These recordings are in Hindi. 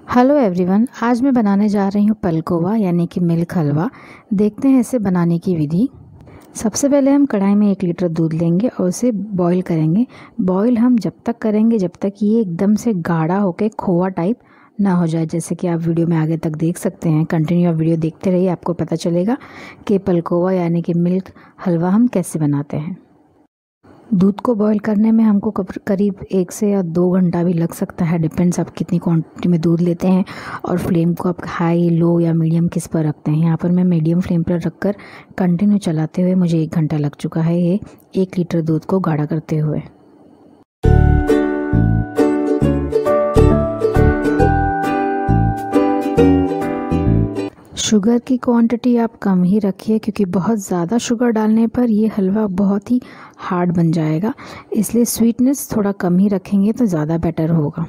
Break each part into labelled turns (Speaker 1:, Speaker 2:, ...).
Speaker 1: हेलो एवरीवन, आज मैं बनाने जा रही हूँ पलकोवा यानी कि मिल्क हलवा। देखते हैं इसे बनाने की विधि। सबसे पहले हम कढ़ाई में 1 लीटर दूध लेंगे और उसे बॉईल करेंगे। बॉईल हम जब तक करेंगे जब तक ये एकदम से गाढ़ा होकर खोआ टाइप ना हो जाए, जैसे कि आप वीडियो में आगे तक देख सकते हैं। कंटिन्यू आप वीडियो देखते रहिए, आपको पता चलेगा कि पलकोवा यानी कि मिल्क हलवा हम कैसे बनाते हैं। दूध को बॉईल करने में हमको करीब 1 से या 2 घंटा भी लग सकता है, डिपेंड्स आप कितनी क्वांटिटी में दूध लेते हैं और फ्लेम को आप हाई, लो या मीडियम किस पर रखते हैं। यहाँ पर मैं मीडियम फ्लेम पर रखकर कंटिन्यू चलाते हुए मुझे 1 घंटा लग चुका है ये 1 लीटर दूध को गाढ़ा करते हुए। शुगर की क्वांटिटी आप कम ही रखिए, क्योंकि बहुत ज़्यादा शुगर डालने पर ये हलवा बहुत ही हार्ड बन जाएगा, इसलिए स्वीटनेस थोड़ा कम ही रखेंगे तो ज़्यादा बेटर होगा।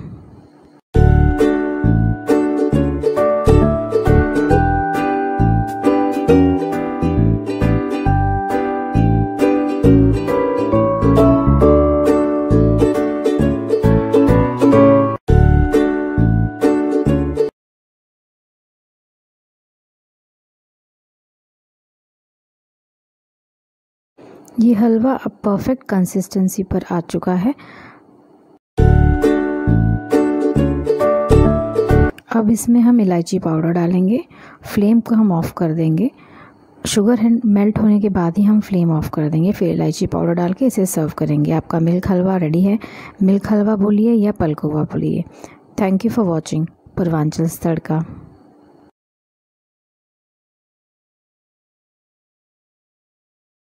Speaker 1: ये हलवा अब परफेक्ट कंसिस्टेंसी पर आ चुका है। अब इसमें हम इलायची पाउडर डालेंगे। फ्लेम को हम ऑफ़ कर देंगे। शुगर मेल्ट होने के बाद ही हम फ्लेम ऑफ़ कर देंगे, फिर इलायची पाउडर डाल के इसे सर्व करेंगे। आपका मिल्क हलवा रेडी है। मिल्क हलवा बोलिए या पलकोवा बोलिए। Thank you for watching. Purvanchal tadka.